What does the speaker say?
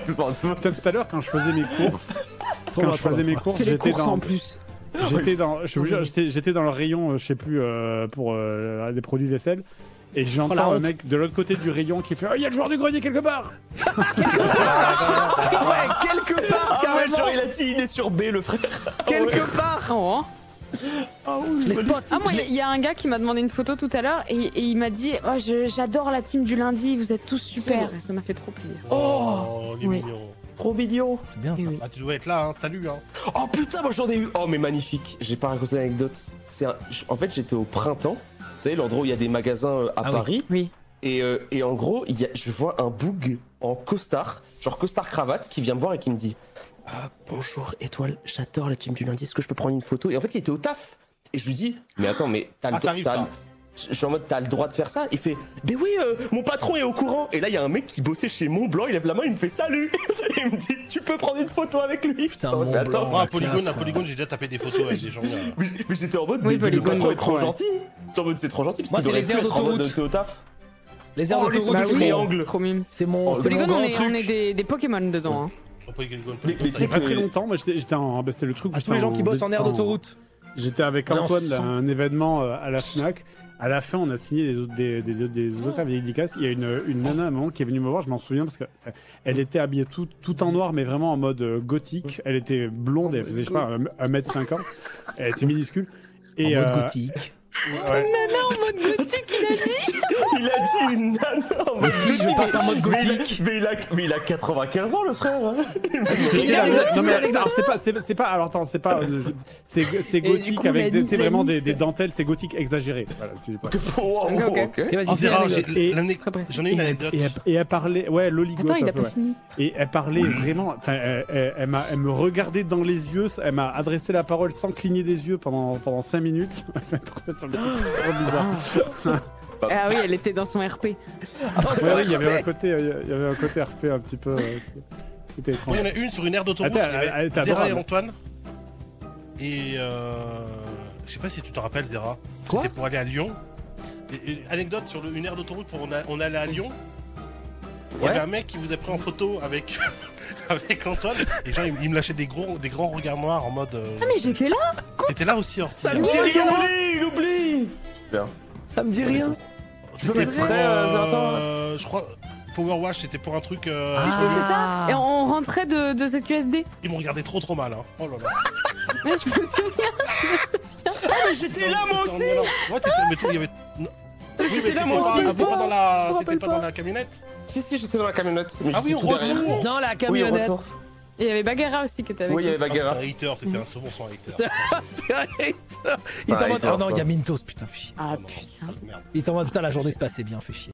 Tout à l'heure, quand je faisais mes courses, j'étais dans. En plus. J'étais dans, je vous jure, j'étais dans le rayon, je sais plus, pour des produits vaisselle, et j'entends un mec de l'autre côté du rayon qui fait « Oh, il y a le joueur du grenier quelque part !» Ouais, quelque part, carrément. Genre, il est sur B, le frère. Quelque part. Oh. Les spots. Ah, moi, il y a un gars qui m'a demandé une photo tout à l'heure et il m'a dit « Oh, j'adore la team du lundi, vous êtes tous super !» Ça m'a fait trop plaisir. Oh, il est oui. mignon. trop mignon. C'est bien ça. Oui. Ah, tu dois être là, hein. Salut, hein. Oh putain, moi j'en ai eu. Oh, mais magnifique. J'ai pas raconté l'anecdote. En fait, j'étais au printemps. Vous savez, l'endroit où il y a des magasins à Paris. Oui. Et en gros, je vois un boug en costard, genre costard cravate, qui vient me voir et qui me dit bonjour Étoile, j'adore la team du lundi, est-ce que je peux prendre une photo? Et en fait, il était au taf. Et je lui dis mais attends, mais t'as je suis en mode t'as le droit de faire ça? Il fait mais oui, mon patron est au courant. Et là, il y a un mec qui bossait chez Montblanc, il lève la main, il me fait salut. Et il me dit tu peux prendre une photo avec lui. Putain, mais attends, Montblanc, à la Polygone, classe, j'ai déjà tapé des photos avec des gens. mais j'étais en mode Oui, mais le Polygone, patron est trop ouais. gentil. J'étais en mode c'est trop gentil parce Moi, qu'il c'est aurait les pu aires être en mode d'autoroute. t'es au taf. Les aires Oh, d'autoroute, les c'est sauts mon- triangles. Trop mime. c'est mon Polygone, grand on truc. est des Pokémon dedans. Hein. Mais Il y a pas très longtemps, moi j'étais en. Bah, c'était le truc. À tous les gens qui bossent en aire d'autoroute. J'étais avec On est Antoine ensemble. à un événement à la Fnac. À la fin, on a signé des autographes et des dédicaces. Il y a une nana à un moment qui est venue me voir, je m'en souviens parce qu'elle était habillée tout en noir, mais vraiment en mode gothique. Elle était blonde, elle faisait, je sais pas, 1m50. Elle était minuscule. Et, En mode gothique. ouais. Nana en mode gothique, il a dit. Il a dit une nana en mode filles, je passe en mode gothique. Mais il a 95 ans, le frère. Hein. C'était Une la- anecdote, non, une mais anecdote. alors, c'est pas alors attends, c'est pas c'est du gothique coup, avec la vraiment Nice. des dentelles, c'est gothique exagéré. Voilà, c'est pas- Wow, Ok, ok. Ok, vas-y, En fais Zera, l'anecdote. j'en ai une anecdote. et elle parlait, ouais, l'oligote. Attends, il un a peu, pas ouais. fini. Et elle parlait vraiment, enfin, elle me regardait dans les yeux, elle m'a adressé la parole sans cligner des yeux pendant 5 minutes. Ça me fait trop bizarre. Ah oui, elle était dans son RP. Ouais, oui, il y avait un côté RP un petit peu qui était étrange. Moi, il y en a une sur une aire d'autoroute. Attends, Il y avait elle était Zera et adorable. Antoine. Et je sais pas si tu te rappelles, Zera. Quoi C'était pour aller à Lyon. Et anecdote sur une aire d'autoroute pour on allait à Lyon. Il y Ouais. avait un mec qui vous a pris en photo avec avec Antoine. Et genre, il me lâchait des grands regards noirs en mode. Ah mais j'étais là. T'étais là aussi, Horty. Ça me dit rien. Il oublie. Super. Ça me dit rien. Tu peux mettre prêt, Zeratan, Je crois. Power Wash, c'était pour un truc. Si, c'est ça. Et on rentrait de ZQSD. Ils m'ont regardé trop mal. Hein. Oh là là. Ouais, je me souviens. J'étais là, moi aussi. Ouais, mais toi, il y avait. J'étais là, moi aussi. T'étais pas dans la camionnette. Si, j'étais dans la camionnette. Mais Ah oui, j'étais on tout derrière. retourne. Dans la Oui, au camionnette. retour. Et il y avait Bagheera aussi qui était avec Oui, il y avait Ah, c'était un Bagheera. hater, c'était un second son hater. C'était un hater. Il un est en mode. hater, Oh non, il y a quoi. Mintos, putain, fais chier. Ah non, putain. merde. Il est en mode putain, la journée se passait bien, fait chier.